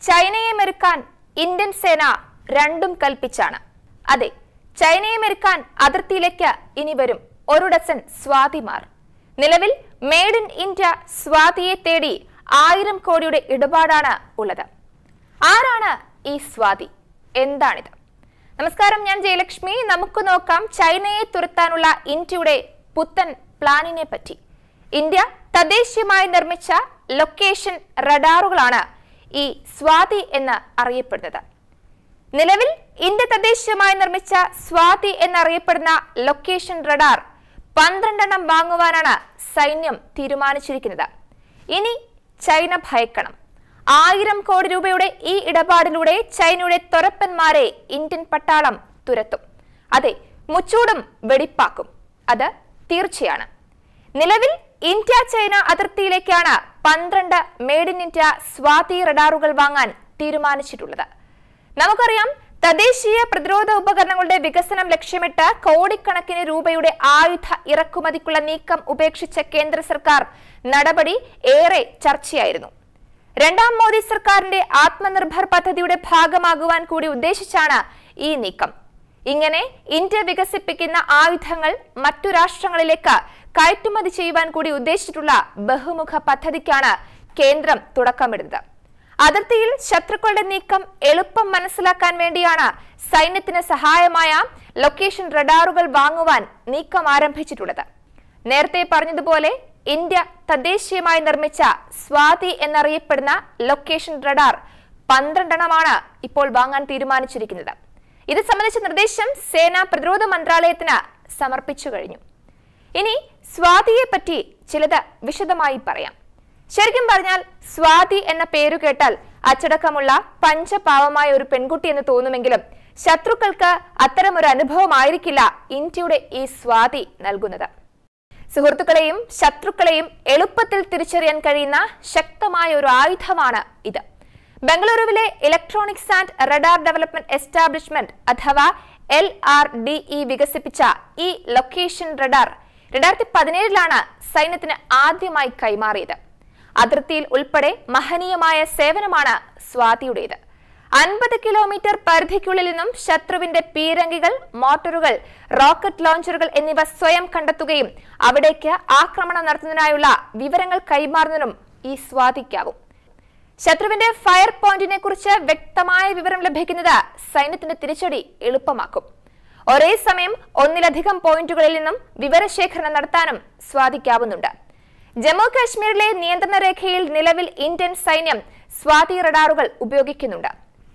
ചൈനയെ മെരുക്കാൻ ഇന്ത്യൻ സേന രണ്ടും കൽപ്പിച്ചാണ്. അതെ, ചൈനയെ മെരുക്കാൻ അതിർത്തിയിലേക്ക് ഇനി വരും ഒരു ഡസൻ സ്വാതിമാർ. നിലവിൽ മെയ്ഡ് ഇൻ ഇന്ത്യ സ്വാതിയെ തേടി 1000 കോടിയുടെ ഇടപാടാണ് ഉള്ളത്. ആരാണ് ഈ സ്വാതി? എന്താണിത്? നമസ്കാരം, ഞാൻ ജയലക്ഷ്മി. നമുക്ക് നോക്കാം ചൈനയെ തുരത്താനുള്ള ഇന്ത്യയുടെ പുത്തൻ പ്ലാനിനെ പറ്റി. ഇന്ത്യ തദ്ദേശീയമായി നിർമ്മിച്ച ലൊക്കേഷൻ റഡാറുകളാണ് ഈ സ്വാതി എന്ന് അറിയപ്പെടുന്നത്. നിലവിൽ ഇന്ത്യ തദ്ദേശീയമായി നിർമ്മിച്ച സ്വാതി എന്നറിയപ്പെടുന്ന ലൊക്കേഷൻ റഡാർ 12 എണ്ണം വാങ്ങുവാനാണ് സൈന്യം തീരുമാനിച്ചിരിക്കുന്നത്. ഇനി ചൈന ഭയക്കണം. 1000 കോടി രൂപയുടെ ഈ ഇടപാടിലൂടെ ചൈനയുടെ തൊരപ്പന്മാരെ ഇന്ത്യൻ പട്ടാളം തുരത്തും. അതെ, മുച്ചൂടും വെടിപ്പാക്കും. അത് തീർച്ചയാണ്. നിലവിൽ ഇന്ത്യ ചൈന അതിർത്തിയിലേക്കാണ് 12 മെയ്ഡ് ഇൻ ഇന്ത്യ സ്വാതി റഡാറുകൾ വാങ്ങാൻ തീരുമാനിച്ചിട്ടുള്ളത്. നമുക്കറിയാം, തദ്ദേശീയ പ്രതിരോധ ഉപകരണങ്ങളുടെ വികസനം ലക്ഷ്യമിട്ട് കോടിക്കണക്കിന് രൂപയുടെ ആയുധ ഇറക്കുമതിക്കുള്ള നീക്കം ഉപേക്ഷിച്ച കേന്ദ്ര സർക്കാർ നടപടി ഏറെ ചർച്ചയായിരുന്നു. രണ്ടാം മോദി സർക്കാരിന്റെ ആത്മനിർഭർ പദ്ധതിയുടെ ഭാഗമാകുവാൻ കൂടി ഉദ്ദേശിച്ചാണ് ഈ നീക്കം. ഇങ്ങനെ ഇന്ത്യ വികസിപ്പിക്കുന്ന ആയുധങ്ങൾ മറ്റു രാഷ്ട്രങ്ങളിലേക്ക് കയറ്റുമതി ചെയ്യുവാൻ കൂടി ഉദ്ദേശിച്ചിട്ടുള്ള ബഹുമുഖ പദ്ധതിക്കാണ് കേന്ദ്രം തുടക്കമിടുന്നത്. അതിർത്തിയിൽ ശത്രുക്കളുടെ നീക്കം എളുപ്പം മനസ്സിലാക്കാൻ വേണ്ടിയാണ് സൈന്യത്തിന് സഹായമായ ലൊക്കേഷൻ റഡാറുകൾ വാങ്ങുവാൻ നീക്കം ആരംഭിച്ചിട്ടുള്ളത്. നേരത്തെ പറഞ്ഞതുപോലെ ഇന്ത്യ തദ്ദേശീയമായി നിർമ്മിച്ച സ്വാതി എന്നറിയപ്പെടുന്ന ലൊക്കേഷൻ റഡാർ 12 എണ്ണമാണ് ഇപ്പോൾ വാങ്ങാൻ തീരുമാനിച്ചിരിക്കുന്നത്. ഇത് സംബന്ധിച്ച നിർദ്ദേശം സേനാ പ്രതിരോധ മന്ത്രാലയത്തിന് സമർപ്പിച്ചു കഴിഞ്ഞു. ഇനി സ്വാതിയെ പറ്റി ചിലത് വിശദമായി പറയാം. ശരിക്കും പറഞ്ഞാൽ സ്വാതി എന്ന പേരു കേട്ടാൽ അച്ചടക്കമുള്ള പഞ്ചപാവമായ ഒരു പെൺകുട്ടി എന്ന് തോന്നുമെങ്കിലും ശത്രുക്കൾക്ക് അത്തരമൊരു അനുഭവമായിരിക്കില്ല ഇന്ത്യയുടെ ഈ സ്വാതി നൽകുന്നത്. സുഹൃത്തുക്കളെയും ശത്രുക്കളെയും എളുപ്പത്തിൽ തിരിച്ചറിയാൻ കഴിയുന്ന ശക്തമായ ഒരു ആയുധമാണ് ഇത്. ബംഗളൂരുവിലെ electronics and radar development establishment അഥവാ LRDE വികസിപ്പിച്ച ഈ ലൊക്കേഷൻ റഡാർ 2017 സൈന്യത്തിന് ആദ്യമായി കൈമാറിയത്. അതിർത്തിയിൽ ഉൾപ്പെടെ മഹനീയമായ സേവനമാണ് സ്വാതിയുടേത്. 50 കിലോമീറ്റർ പരിധിക്കുള്ളിൽ നിന്നും ശത്രുവിന്റെ പീരങ്കികൾ, മോട്ടോറുകൾ, റോക്കറ്റ് ലോഞ്ചറുകൾ എന്നിവ സ്വയം കണ്ടെത്തുകയും അവിടേക്ക് ആക്രമണം നടത്തുന്നതിനായുള്ള വിവരങ്ങൾ കൈമാറുന്നതിനും ഈ സ്വാതിക്കാവും. ശത്രുവിന്റെ ഫയർ പോയിന്റിനെ കുറിച്ച് വ്യക്തമായ വിവരം ലഭിക്കുന്നത് സൈന്യത്തിന്റെ തിരിച്ചടി എളുപ്പമാക്കും. ഒരേ സമയം ഒന്നിലധികം പോയിന്റുകളിൽ നിന്നും വിവരശേഖരണം നടത്താനും സ്വാതിക്കാവുന്നുണ്ട്. ജമ്മു കാശ്മീരിലെ നിയന്ത്രണ രേഖയിൽ നിലവിൽ ഇന്ത്യൻ സൈന്യം സ്വാതി റഡാറുകൾ ഉപയോഗിക്കുന്നുണ്ട്.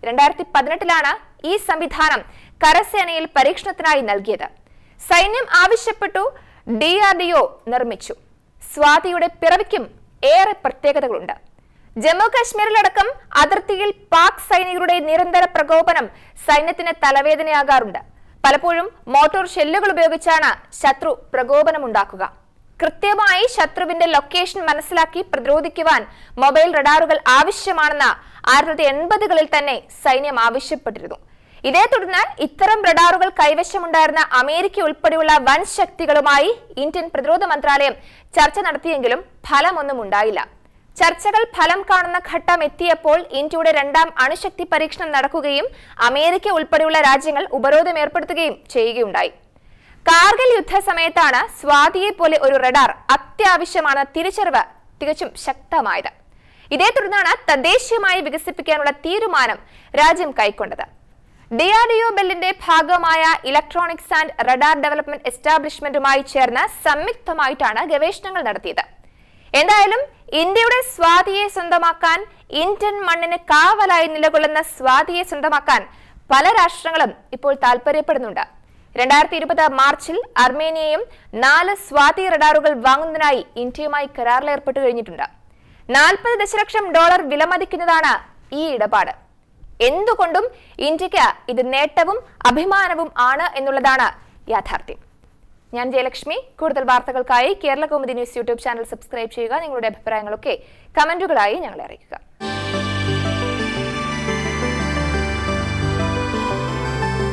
2018 ഈ സംവിധാനം കരസേനയിൽ പരീക്ഷണത്തിനായി നൽകിയത്. സൈന്യം ആവശ്യപ്പെട്ടു, DRDO നിർമ്മിച്ചു. സ്വാതിയുടെ പിറവിക്കും ഏറെ പ്രത്യേകതകളുണ്ട്. ജമ്മു കാശ്മീരിലടക്കം അതിർത്തിയിൽ പാക് സൈനികരുടെ നിരന്തര പ്രകോപനം സൈന്യത്തിന് തലവേദനയാകാറുണ്ട്. പലപ്പോഴും മോട്ടോർ ഷെല്ലുകൾ ഉപയോഗിച്ചാണ് ശത്രു പ്രകോപനമുണ്ടാക്കുക. കൃത്യമായി ശത്രുവിന്റെ ലൊക്കേഷൻ മനസ്സിലാക്കി പ്രതിരോധിക്കുവാൻ മൊബൈൽ റഡാറുകൾ ആവശ്യമാണെന്ന് 1980കളിൽ തന്നെ സൈന്യം ആവശ്യപ്പെട്ടിരുന്നു. ഇതേ തുടർന്ന് ഇത്തരം റഡാറുകൾ കൈവശമുണ്ടായിരുന്ന അമേരിക്ക ഉൾപ്പെടെയുള്ള വൻ ശക്തികളുമായി ഇന്ത്യൻ പ്രതിരോധ മന്ത്രാലയം ചർച്ച നടത്തിയെങ്കിലും ഫലമൊന്നും ഉണ്ടായില്ല. ചർച്ചകൾ ഫലം കാണുന്ന ഘട്ടം എത്തിയപ്പോൾ ഇന്ത്യയുടെ 2ാം അണുശക്തി പരീക്ഷണം നടക്കുകയും അമേരിക്ക ഉൾപ്പെടെയുള്ള രാജ്യങ്ങൾ ഉപരോധം ഏർപ്പെടുത്തുകയും ചെയ്യുകയുണ്ടായി. കാർഗിൽ യുദ്ധ സമയത്താണ് സ്വാതിയെ പോലെ ഒരു റഡാർ അത്യാവശ്യമാണ് തിരിച്ചറിവ് തികച്ചും ശക്തമായത്. ഇതേ തുടർന്നാണ് തദ്ദേശീയമായി വികസിപ്പിക്കാനുള്ള തീരുമാനം രാജ്യം കൈക്കൊണ്ടത്. DRDO ബില്ലിന്റെ ഭാഗമായ ഇലക്ട്രോണിക്സ് ആൻഡ് റഡാർ ഡെവലപ്മെന്റ് എസ്റ്റാബ്ലിഷ്മെന്റുമായി ചേർന്ന് സംയുക്തമായിട്ടാണ് ഗവേഷണങ്ങൾ നടത്തിയത്. എന്തായാലും ഇന്ത്യയുടെ സ്വാതിയെ സ്വന്തമാക്കാൻ, ഇന്ത്യൻ മണ്ണിന് കാവലായി നിലകൊള്ളുന്ന സ്വാതിയെ സ്വന്തമാക്കാൻ പല രാഷ്ട്രങ്ങളും ഇപ്പോൾ താൽപര്യപ്പെടുന്നുണ്ട്. 2020 മാർച്ചിൽ അർമേനിയയും 4 സ്വാതി റഡാറുകൾ വാങ്ങുന്നതിനായി ഇന്ത്യയുമായി കരാറിൽ ഏർപ്പെട്ടു കഴിഞ്ഞിട്ടുണ്ട്. $40 ദശലക്ഷം വിലമതിക്കുന്നതാണ് ഈ ഇടപാട്. എന്തുകൊണ്ടും ഇന്ത്യക്ക് ഇത് നേട്ടവും അഭിമാനവും ആണ് എന്നുള്ളതാണ് യാഥാർത്ഥ്യം. ഞാൻ ജയലക്ഷ്മി. കൂടുതൽ വാർത്തകൾക്കായി Kerala Kaumudi news YouTube channel subscribe ചെയ്യുക. നിങ്ങളുടെ അഭിപ്രായങ്ങളൊക്കെ കമന്റുകളായി ഞങ്ങളെ അറിയിക്കുക.